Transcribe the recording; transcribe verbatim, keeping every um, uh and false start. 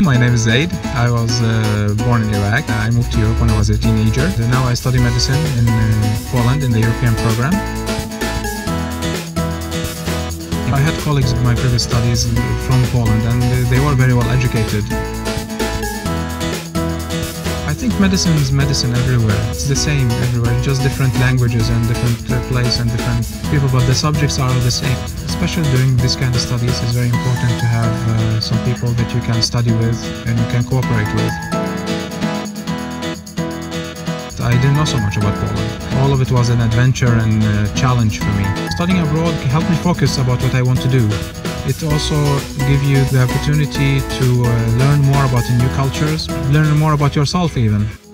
My name is Zaid. I was uh, born in Iraq. I moved to Europe when I was a teenager. Now I study medicine in uh, Poland in the European program. I had colleagues in my previous studies from Poland and they were very well educated. I think medicine is medicine everywhere. It's the same everywhere, just different languages and different uh, place and different people, but the subjects are all the same. Especially during this kind of studies, it's very important to have uh, some people that you can study with and you can cooperate with. I didn't know so much about Poland. All of it was an adventure and a challenge for me. Studying abroad helped me focus about what I want to do. It also gives you the opportunity to uh, learn more about the new cultures, learn more about yourself even.